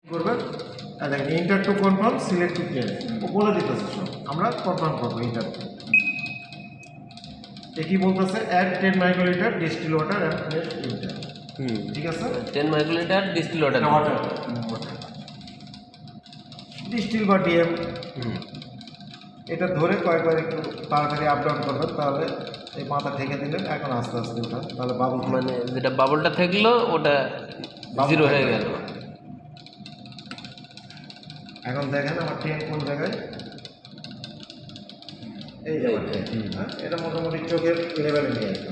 করবেন দেখেন enter to confirm select to change বলে দিতেছে সব আমরা কনফার্ম করবো ইন্টার কি বলতেছে add 10 microlitre distil water and fresh enter ঠিক আছে 10 মাইক্রোলিটার ডিস্টিল ওয়াটার ডিস্টিল বা ডিএম এটা ধরে কয়েকবার একটু তাড়াতাড়ি আপ ডাউন করবেন তাহলে এই মাথা ঠেকে দিলেন এখন আস্তে আস্তে ওঠা তাহলে বাবল মানে যেটা বাবলটা থাকলো ওটা জিরো হয়ে গেল। এখন দেখেন আমার ট্রেন কোন জায়গায় এই যে হ্যাঁ এটা মোটামুটি চোখের লেভেলে নিয়ে আসবে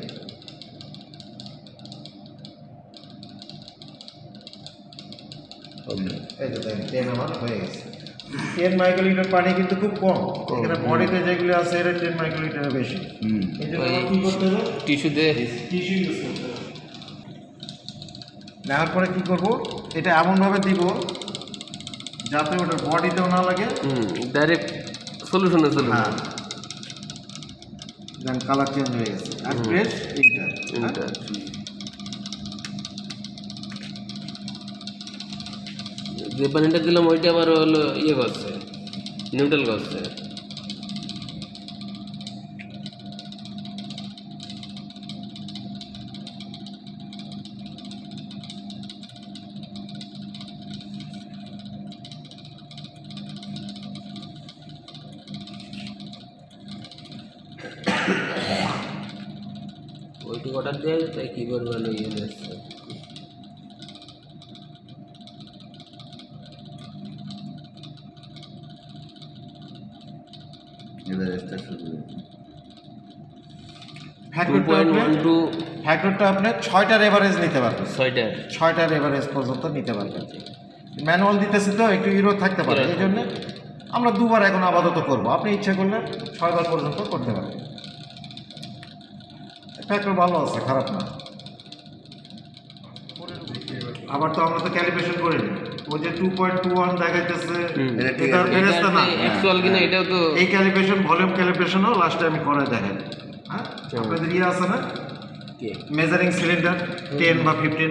এই যে দেখেন ট্রেন আমার হয়ে গেছে 10 মাইক্রোলিটার পানি কিন্তু খুব কম এখানে বডিতে যেগুলো আছে এটা 10 মাইক্রোলিটারের বেশি এই জন্য কি করতে হবে টিস্যু দিয়ে টিস্যু ইউজ করতে হবে নেওয়ার পরে কী করবো এটা এমনভাবে দিব যাতে ওটার বডিতেও না লাগে ডাইরেক্ট সলিউশনে চলে হ্যাঁ দেন কালার চেঞ্জ হয়ে গেছে আর ফ্রেশ ইন্টার যে পানিটা দিলাম ওইটা আবার হলো ইয়ে করছে নিউট্রাল করছে। ওইটি অর্ডার দেওয়া তাই কী করবে হলো ইয়ে যাচ্ছে ফ্যাক্টরটা আপনি 6টার এভারেজ নিতে পারবেন 6টার এভারেজ পর্যন্ত নিতে পারবেন ম্যানুয়াল দিতেছি তো একটু ইউরো থাকতে পারে এই জন্য আমরা দুবার এখন আপাতত করবো আপনি ইচ্ছে করলে 6বার পর্যন্ত করতে পারবেন ফ্যাক্টর ভালো আছে খারাপ না আবার তো আমরা তো ক্যালিব্রেশন করিনি ওই যে 2.21 দেখাইতেছে এটা ফেরেস্তা না অ্যাকচুয়াল কিনা এটাও তো এই ক্যালিব্রেশন ভলিউম ক্যালিব্রেশনও লাস্টে আমি করে দেখাই হ্যাঁ আপনাদের ইয়ে আছে না মেজারিং সিলিন্ডার 10 বা 15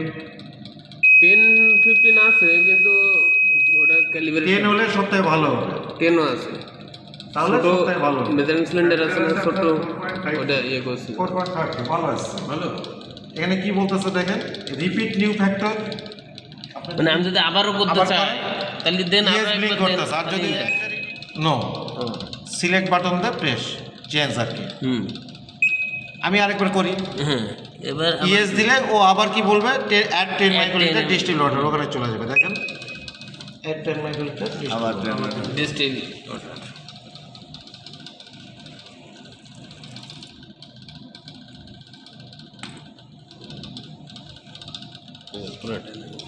আছে কিন্তু ওটা ক্যালিব্রেশন 10 হলে সবথেকে ভালো হবে 10ও আছে তাহলে সবথেকে ভালো মেজারিং সিলিন্ডার আছে না ছোট ওটা ইয়ে করছে 4.5 ভালো আছে ভালো এখানে কি বলতেছে দেখেন রিপিট নিউ ফ্যাক্টর মানে আমি যদি আবারও করতে চাই তাহলে দেন ক্লিক করতেছে আর যদি নো সিলেক্ট বাটন দে প্রেস চেঞ্জ আর কি আমি আরেকবার করি এবার ইয়েস দিলে ও আবার কি বলবে অ্যাড 10 মাইক্রোলিটার ডিস্টিল ওয়াটার ওখানে চলে যাবে দেখেন অ্যাড 10 মাইক্রোলিটার আবার ডিস্টিল ওয়াটার পুরোটা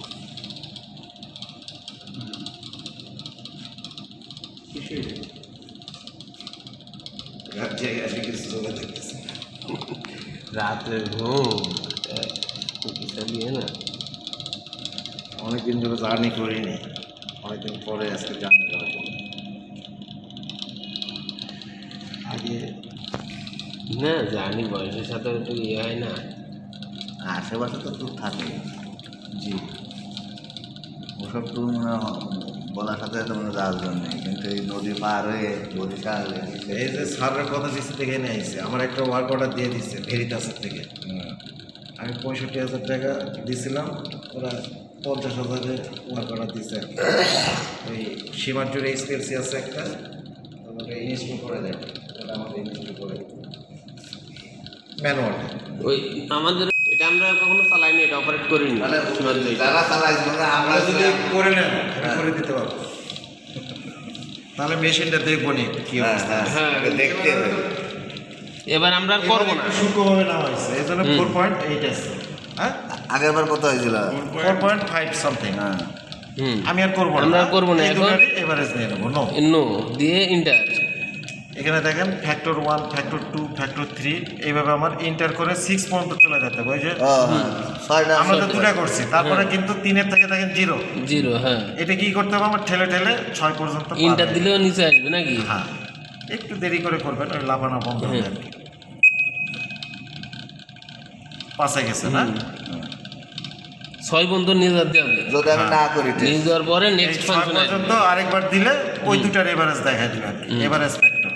রাতের ঘুম চালিয়ে না অনেকদিন ধরে জার্নি করিনি অনেকদিন পরে আজকে জার্নি করা আগে না জানি বয়সের সাথে একটু ইয়ে হয় না আশেপাশে তো ট্যুর থাকে জি ওসব ট্যুর বলার সাথে তো মনে যাওয়ার জন্য কিন্তু এই নদী পার হয়ে বরিশাল এই যে সারের কথা দিচ্ছে থেকে এনে আইছে আমার একটা ওয়ার্ক অর্ডার দিয়ে দিচ্ছে ভেরিটাসের থেকে আমি 65,000 টাকা দিয়েছিলাম ওরা 50,000-এ ওয়ার্ক অর্ডার দিচ্ছে আর কি ওই সীমার জুড়ে এক্সপেন্সি আছে একটা ওটাকে ইনস্টল করে দেয় ওটা আমাকে ইনস্টল করে ম্যানুয়াল ওই আমাদের এটা আমরা কখনো চালাইনি এটা অপারেট করিনি যারা চালাই আমরা যদি করে নেন করে দিতে পারবো তাহলে মেশিনটা দেখবো নি কি অবস্থা হ্যাঁ দেখতে হবে এবার আমরা আর করবো না সূক্ষ্মভাবে না হয়েছে এই জন্য 4.8 আছে হ্যাঁ আগের বার কত হয়েছিল 4.5 সামথিং হ্যাঁ আমি আর করবো না আমরা আর করবো না এখন এভারেজ নিয়ে নেবো নো দিয়ে ইন্টার এখানে দেখেন ফ্যাক্টর 1 ফ্যাক্টর 2 ফ্যাক্টর 3 এইভাবে আমার ইন্টার করে 6 পর্যন্ত চলে যেতে হবে ওই যে আমরা তো দুটা করছি তারপরে কিন্তু 3-এর থেকে দেখেন 0 হ্যাঁ এটা কি করতে হবে আমার ঠেলে ঠেলে 6 পর্যন্ত ইন্টার দিলেও নিচে আসবে নাকি হ্যাঁ একটু দেরি করে করবেন ওই লাফানো বন্ধ হবে আর কি পাশে গেছে না 6 পর্যন্ত নিয়ে যেতে হবে। যদি আমি না করি নিয়ে যাওয়ার পরে এই নেক্সট 6 ফাংশন পর্যন্ত আরেকবার দিলে ওই দুটার এভারেজ দেখা দিবে এভারেজ ফ্যাক্টর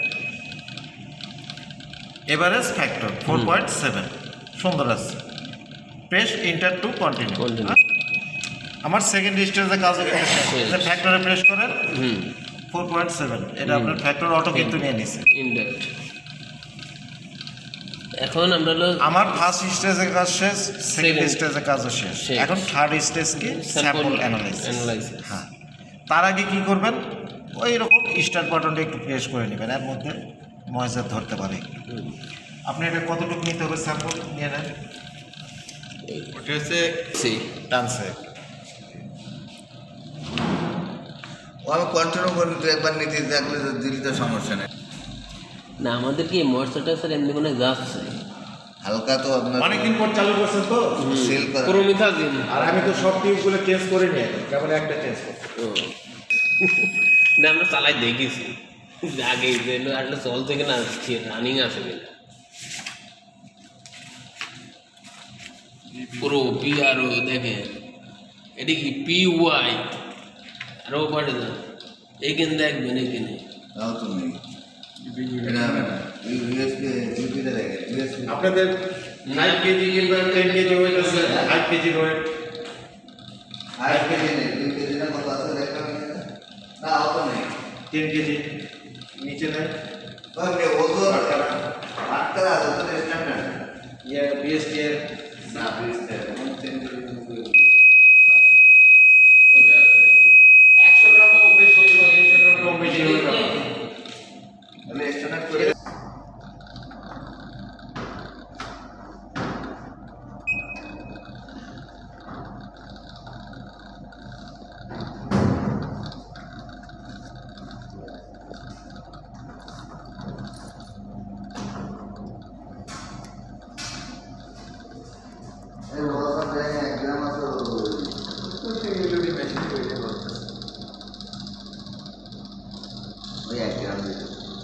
4.7 সুন্দর আছে প্রেস ইন্টার টু কন্টিনিউ আমার সেকেন্ড স্টেজে কাজ হয়ে গেছে ফ্যাক্টরে প্রেস করেন 4.7 এটা আপনার ফ্যাক্টর অটো কিন্তু নিয়ে নিছে ইনডাইরেক্ট। এখন আমরা হলো আমার ফার্স্ট স্টেজের কাজ শেষ সেকেন্ড Second স্টেজের কাজও শেষ শেষ। এখন থার্ড স্টেজ কি স্যাম্পল অ্যানালাইসিস অ্যানালাইসিস। হ্যাঁ তার আগে কি করবেন ওই রকম স্টার্ট বাটনটা একটু প্রেস করে নেবেন এর মধ্যে ময়জা ধরতে পারে আপনি এটা কতটুকু নিতে হবে স্যাম্পল নিয়ে নেন ওটা হচ্ছে সি টানছে আমি কন্টিনিউ করে তো একবার নিতে দেখলে দিলে তো সমস্যা নেই। না আমাদের কি ময়শ্চারটা স্যার এমনি মনে যাচ্ছে হালকা তো আপনার অনেকদিন পর চালু করছেন তো সেল করা প্রমিথাজিন। আর আমি তো সব টিউবগুলো চেঞ্জ করে নিয়ে কেবল একটা চেঞ্জ করছি না আমরা চালাই দেখেছি আগে যে আসলে চল থেকে না রানিং আসে কিনা পুরো পি আর ও দেখে এটি কি পি ওয়াই আরও পাঠে যান এইখানে দেখবেন এইখানে তাও তো নেই এটা ইউএসপি দেখে ইউএসপি আপনাদের 5 কেজি কিংবা 10 কেজি ওয়েট আছে 5 কেজি ওয়েট 5 কেজি নেই 2 কেজি না কত আছে দেখা না অত নেই 10 কেজি নিচে নেই তবে ওজন আটকা আছে তো স্ট্যান্ডার্ড ইয়ে বিএসটি এর না প্লিজ 10 কেজি 100 গ্রাম কম বেশি 100 গ্রাম কম বেশি হতে পারে তাহলে স্ট্যান্ডার্ড করে এই বড়টা দেয় 1 গ্রাম আছে ওই 1 গ্রাম দিতে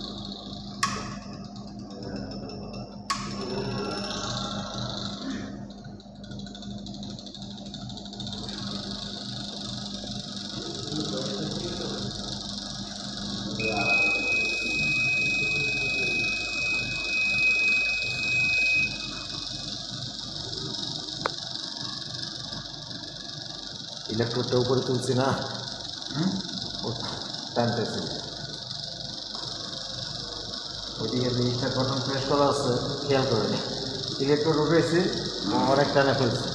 ইলেকট্রোডটা উপরে তুলছি না টানতেছি ওইদিকে রেজিস্টার বাটন প্রেস করা আছে খেয়াল করে নি ইলেকট্রোড উঠেছি অনেক টানে ফেলছি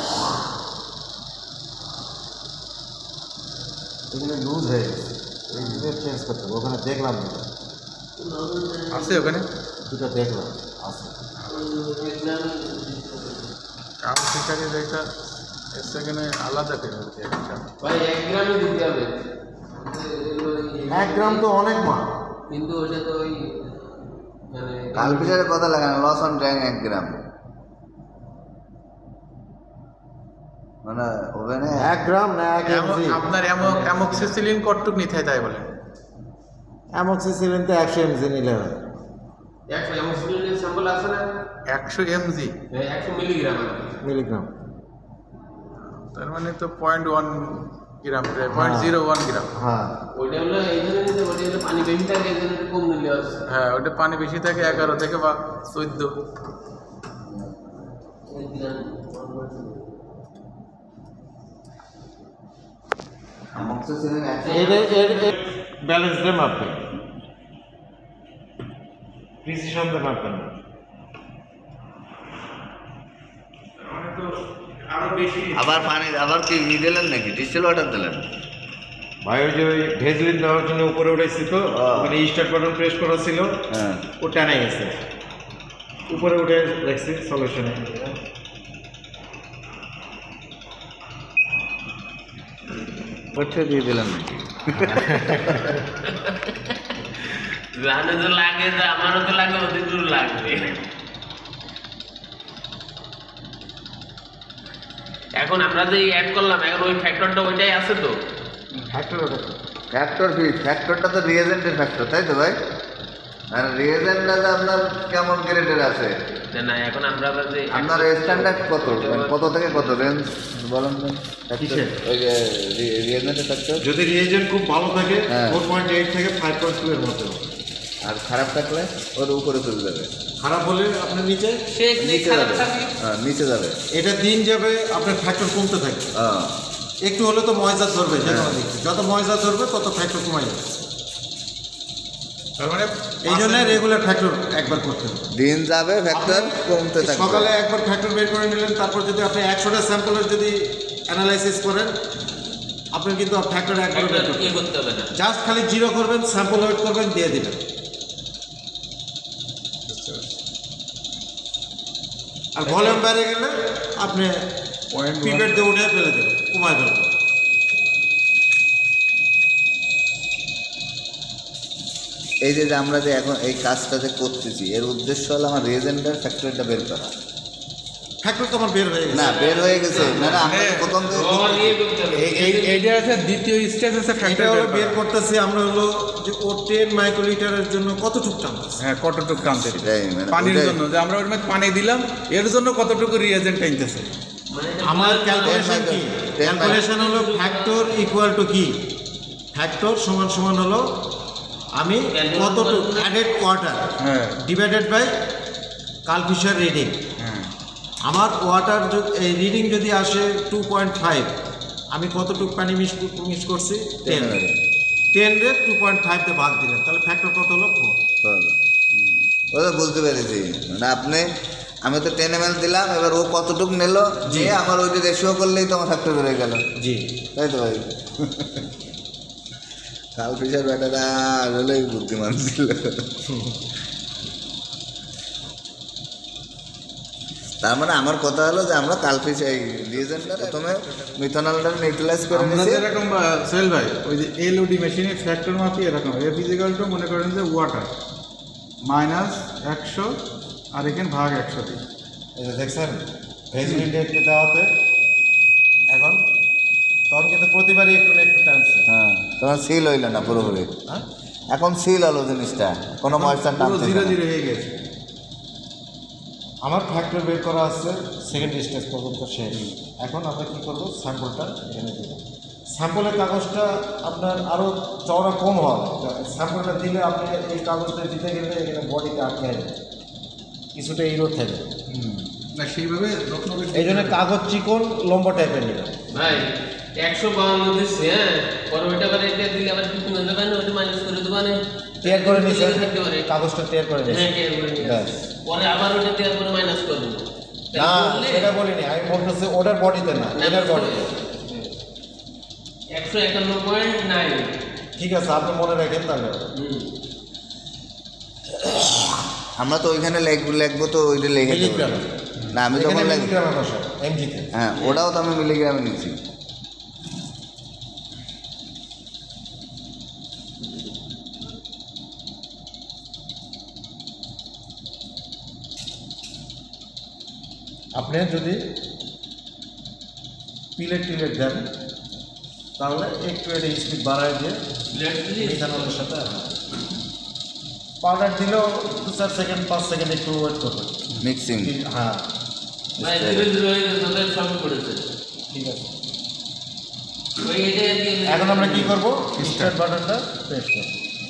এগুলো লুজ হয়ে গেছে এইগুলো চেঞ্জ করতে হবে ওখানে দেখলাম না আছে ওখানে দুটো দেখলাম আছে কাউ শিকারের একটা সেখানে আলাদা পেয়ে একটা ভাই 1 গ্রামই দিতে হবে 1 গ্রাম তো অনেক মাল কিন্তু ওটা তো ওই মানে কালপিটারের কথা লাগে না লস অন ট্যাং 1 গ্রাম মানে ওভেনে 1 গ্রাম না 1 এমজি আপনার অ্যামোক্সিসিলিন কতটুক নিতে হয় তাই বলেন অ্যামোক্সিসিলিন তো 100 এমজি নিলে হয় 100 অ্যামোক্সিসিলিনের স্যাম্পল আছে না 100 এমজি 100 মিলিগ্রাম মিলিগ্রাম তার মানে তো 0.1 গ্রাম প্রায় 0.01 গ্রাম হ্যাঁ ওইটা হলো এই জন্য নিতে ওটা হলো পানি বেশি থাকে এই জন্য একটু কম নিলে আছে হ্যাঁ ওটা পানি বেশি থাকে 11 থেকে বা 14 অ্যামোক্সিসিলিন এর ব্যালেন্স দিয়ে মাপবেন প্রিসিশন দিয়ে মাপবেন না আবার পানি আবার কি দিলেন নাকি ডিস্টিল ওয়াটার দিলেন ভাই ওই যে ওই ভেজলিন দেওয়ার জন্য উপরে উঠেছি তো মানে স্টার্ট বাটন প্রেস করা ছিল হ্যাঁ ও টানে গেছে উপরে উঠে দেখছি সলিউশনে পড়ছে দিয়ে দিলেন নাকি জানে তো লাগে তো আমারও তো লাগে ওদের তো লাগবে এখন আমরা যে অ্যাড করলাম এখন ওই ফ্যাক্টরটা ওইটাই আছে তো ফ্যাক্টর ওটা ফ্যাক্টর ফ্যাক্টরটা তো রিয়েজেন্টের ফ্যাক্টর তাই তো ভাই আর রিয়েজেন্টটা যে আপনার কেমন গ্রেডের আছে? না এখন আমরা আবার যে আপনার স্ট্যান্ডার্ড কত, মানে কত থেকে কত রেঞ্জ বলেন তো? কিসের? ওই যে রিয়েজেন্টের ফ্যাক্টর। যদি রিয়েজেন্ট খুব ভালো থাকে হ্যাঁ। 4.8 থেকে 5.2 এর মধ্যে হবে। আর খারাপ থাকলে ওর উপরে চলে যাবে, খারাপ হলে আপনার নিচে, সে নিচে খারাপ যাবে। থাকে হ্যাঁ, নিচে যাবে। এটা দিন যাবে আপনার ফ্যাক্টর কমতে থাকবে। হ্যাঁ, একটু হলে তো ময়জা ধরবে, যে কোনো হ্যাঁ। দিক থেকে। যত ময়জা ধরবে তত ফ্যাক্টর কমাই যাবে। তার মানে এই জন্য রেগুলার ফ্যাক্টর একবার করতে হবে। দিন যাবে ফ্যাক্টর কমতে থাকবে। সকালে একবার ফ্যাক্টর বের করে নিলেন, তারপর যদি আপনি 100টা স্যাম্পলের যদি অ্যানালাইসিস করেন, আপনার কিন্তু ফ্যাক্টর একবার বের করতে ইয়ে করতে হবে না। জাস্ট খালি জিরো করবেন, স্যাম্পল ওয়েট করবেন, দিয়ে দিবেন। আর ভলিউম বেড়ে গেলে আপনি পয়েন্ট পিপেট দিয়ে উঠে ফেলে দেবেন, কমায় ফেলবেন। এই যে আমরা যে এখন এই কাজটা যে করতেছি, এর উদ্দেশ্য হলো আমার রিয়েজেন্টের ফ্যাক্টরিটা বের করা। ফ্যাক্টর তো আমার বের হয়ে গেছে। না, বের হয়ে গেছে, না না, আমরা মানে প্রথম থেকে রবার নিয়ে করতে হবে। এইটা আছে দ্বিতীয় স্টেজ আছে এটা ফ্যাক্টর হলো বের করতেছি আমরা হলো যে ও 10 মাইক্রোলিটারের জন্য কতটুকু টানতেছে। হ্যাঁ কতটুকু টানতে সেটাই, মানে পানির ওটাই। জন্য যে আমরা ওর মধ্যে পানি দিলাম এর জন্য কতটুকু রিয়েজেন্ট টানতেছে। মানে এটা আমার ক্যালকুলেশন কি? 10 ক্যালকুলেশন হলো ফ্যাক্টর ইকুয়াল টু কি? ফ্যাক্টর সমান সমান হলো আমি কতটুকু অ্যাডেড ওয়াটার হ্যাঁ ডিভাইডেড বাই কালফিশার রিডিং। হ্যাঁ আমার ওয়াটার এই রিডিং যদি আসে 2.5, আমি কতটুকু পানি মিক্স করছি? 10। 10 রে 2.5 দিয়ে ভাগ দিলেন, তাহলে ফ্যাক্টর কত হলো? 4। ওটা বুঝতে পেরেছি, মানে আপনি, আমি তো 10 ml দিলাম, এবার ও কতটুকু নিল, যে আমার ওইটা রেশিও করলেই তো আমার ফ্যাক্টর বেড়ে গেল, জি, তাই তো ভাই? কাল ফিশার ব্যাটারা আসলেই বুদ্ধিমান ছিল। তার মানে আমার কথা হলো যে আমরা কালফিশ এই রিয়েজেন্টটা প্রথমে মিথানলটা নিউট্রালাইজ করে আমরা নিয়েছি। যেরকম সোহেল ভাই ওই যে এলওডি মেশিনের ফ্যাক্টর মাপি এরকম এ ফিজিক্যাল টু মনে করেন যে ওয়াটার -100 আর এখানে ভাগ 100 দিই। এই যে দেখছেন ভেজিলিটি একটু দেওয়াতে এখন তখন কিন্তু প্রতিবারই একটু না একটু টানছে। হ্যাঁ, তোমার সিল হইল না পুরোপুরি, হ্যাঁ, এখন সিল হলো জিনিসটা, কোনো ময়েশ্চার পুরো টানছে জিরো না। জিরো হয়ে গেছে। আমার ফ্যাক্টর বের করা আছে সেকেন্ড স্টেজ পর্যন্ত শেষ। এখন আমরা কী করবো? স্যাম্পলটা এখানে দেব। স্যাম্পলের কাগজটা আপনার আরও চওড়া কম হবে। স্যাম্পলটা দিলে আপনি এই কাগজটা দিতে গেলে এখানে বডিতে আটকে যাবে, কিছুটা ইরো থাকে। না সেইভাবে যত্ন করে এই জন্য কাগজ চিকন লম্বা টাইপের নেবেন। ভাই 152 দিচ্ছে, হ্যাঁ পরে ওইটা আবার এটা দিলে আবার কি কিনে দেবেন, ওটা মাইনাস করে দেবেন। তৈরি করে নিয়েছেন, থাকতে পারে। কাগজটা তৈরি করে হ্যাঁ নিয়েছেন। টেয়ার করে নিয়ে ব্যাস। পরে আবার ওটা দেওয়ার পরে মাইনাস করবো। না, সেটা বলিনি, আমি বলতেছি ওটার বডিতে না, এটার বডিতে। 151.9। ঠিক আছে, আপনি মনে রাখেন তাহলে। আমরা তো ওইখানে লিখবো তো ওইটা লিখে দেবো। মিলিগ্রাম। না, আমি যখন এখানে লিখবো, মিলিগ্রামে বসে, এমজিতে। হ্যাঁ ওটাও তো আমি মিলিগ্রামে নিচ্ছি। আপনি যদি পিলেট টিলেট দেন তাহলে একটু এটা স্পিড বাড়ায় দিয়ে মিথানলের সাথে পাউডার দিলেও 2-4 সেকেন্ড 5 সেকেন্ড একটু ওয়েট করবেন। মিক্সিং। হ্যাঁ, ভাই ধীরে ধীরে হয়ে গেছে, ওদের সব পড়েছে। ঠিক আছে। ওই এটা দিয়ে এখন আমরা কি করবো? স্টার্ট বাটনটা প্রেস করবো।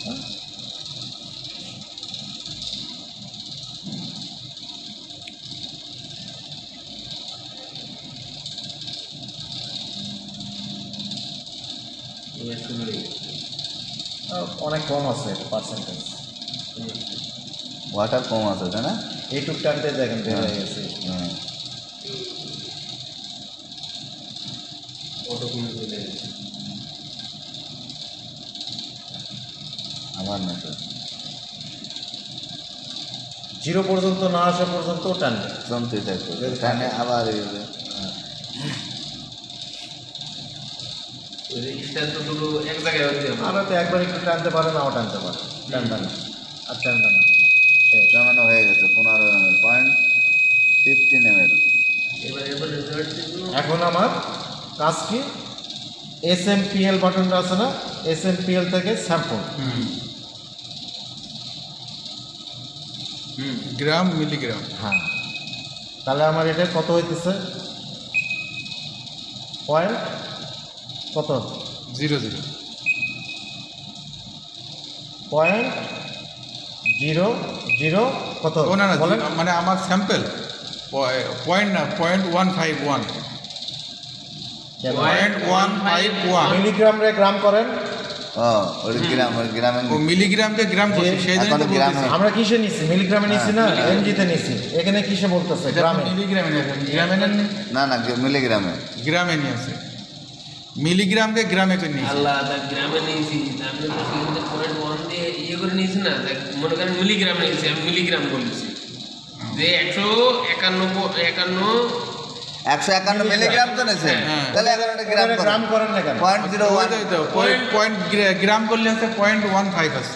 অনেক কম আছে পার্সেন্টেজ, ওয়াটার কম আছে তাই না? এইটুক টানতে দেখেন বের হয়ে গেছে। হ্যাঁ। আমার না তো, 0 পর্যন্ত না আসা পর্যন্ত টানবে। জমতে থাকবে, টানে আবার এই যে, স্ট্যান্ড তো পুরো এক জায়গায় হতে হবে। আমরা তো একবার একটু টানতে পারে, নাও টানতে পারে, টানটা না আর টানটা না। তার মানে হয়ে গেছে 15 ml, 0.15 ml। এবার রেজাল্ট দেখবো। এখন আমার কাজ কি? SMPL বাটনটা আছে না, SMPL থেকে স্যাম্পল গ্রাম মিলিগ্রাম। হ্যাঁ, তাহলে আমার এটা কত হইতেছে? পয়েন্ট কত? 00। পয়েন্ট 00 কত? ও না না, বলেন। মানে আমার স্যাম্পল পয়েন্ট না, 0.151। 0.151। মিলিগ্রাম রে গ্রাম করেন। ও ওই গ্রামে ও মিলিগ্রামকে গ্রাম করছে, সেই জন্য তো এখন গ্রামে। বলতেছি। আমরা কিসে নিছি? মিলিগ্রামে নিছি না, এমজিতে নিছি। এখানে কিসে বলতেছে? এটা গ্রামে। মিলিগ্রামে নিয়ে আসেন, গ্রামে নেন নি? না না মিলিগ্রামে। গ্রামে নিয়ে আসে, মিলিগ্রামকে গ্রামে করে নিয়ে আসে। আল্লাহ, দেখ গ্রামে নিয়েছি, আমি তো সেখানে পয়েন্ট 1 দিয়ে ইয়ে করে নিয়েছি না, দেখ মনে করেন মিলিগ্রামে নিয়েছি, আমি মিলিগ্রাম বলেছি যে 151 মিলিগ্রাম তো নেছেন, হ্যাঁ। তাহলে এখন এটা গ্রাম এখানে গ্রাম করেন না কেন? 0.01। পয়েন্ট গ্রাম করলে আছে 0.15 আছে,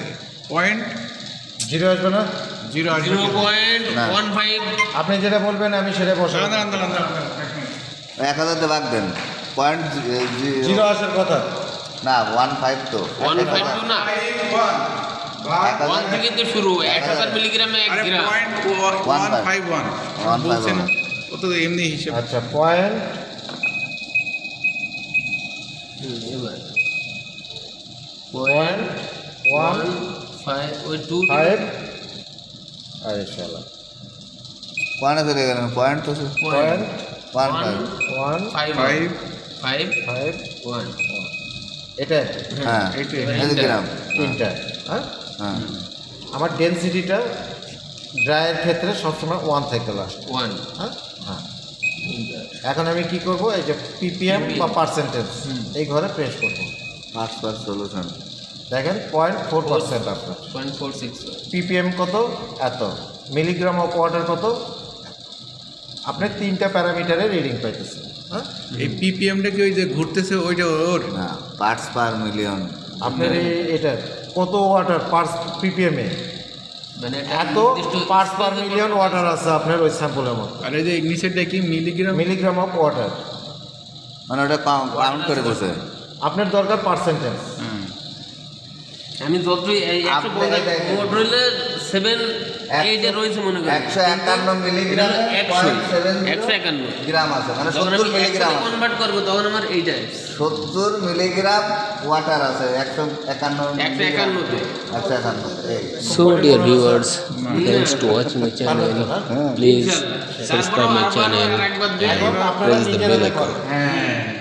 0 আসবে না? 0 আসবে। 0.15। আপনি যেটা বলবেন আমি সেটা বসাবো। দাঁড়ান, দাঁড়ান, দাঁড়ান, দাঁড়ান, 1000 তে ভাগ দেন। 0 আসার কথা। না 15 তো 152 না, 1000 1 থেকে তো শুরু। 1000 মিলিগ্রামে 1 আরে গ্রাম। 0.151 বলছে না, ও তো এমনি হিসেব। আচ্ছা, পয়েন্ট এবার পয়েন্ট 1.5 ওই 2 5। আরে শালা, পয়েন্ট চলে গেলেন, পয়েন্ট তো পয়েন্ট 1.5। 1 5 5 5 1। এটা হ্যাঁ এইটাই। এই যে গ্রাম। তিনটা। হ্যাঁ, হ্যাঁ আমার ডেনসিটিটা ড্রাইয়ের ক্ষেত্রে সবসময় 1 থেকে লাস্ট। 1। হ্যাঁ হ্যাঁ। এখন আমি কি করব? এই যে পিপিএম বা পার্সেন্টেজ এই ঘরে প্রেস করব। 5 সলিউশন। দেখেন 0.4% আপনার। 0.46। পিপিএম কত? এত। মিলিগ্রাম অফ ওয়াটার কত? আপনি 3টা প্যারামিটারের রিডিং পাইতেছেন। হ্যাঁ, এই পিপিএমটা কি ওই যে ঘুরতেছে ওইটা ওর? না পার্টস পার মিলিয়ন। আপনার এটা কত ওয়াটার পার পিপিএমে? মানে এত পার্টস পার মিলিয়ন ওয়াটার আছে আপনার ওই স্যাম্পলের মধ্যে। আর এই যে নিচেরটা কি মিলিগ্রাম? Milligram of water. মানে ওটা কাউন্ট করে দিয়েছে। আপনার দরকার পার্সেন্টেজ। হ্যাঁ। আমি যতই আপনি দেখেন। মোট রইলে 7 8 এ রয়েছে মনে করি। 151 মিলিগ্রাম 151 গ্রাম আছে, মানে যখন 70 আমি মিলিগ্রাম আছে। কনভার্ট করব তখন আমার এইটা 70 মিলিগ্রাম ওয়াটার আছে 151 151 তে। 151 এই। So dear viewers, thanks to watching my channel. Please subscribe my channel একবার এখন আপনারা press the নিজেরা bell দেখুন। icon. হ্যাঁ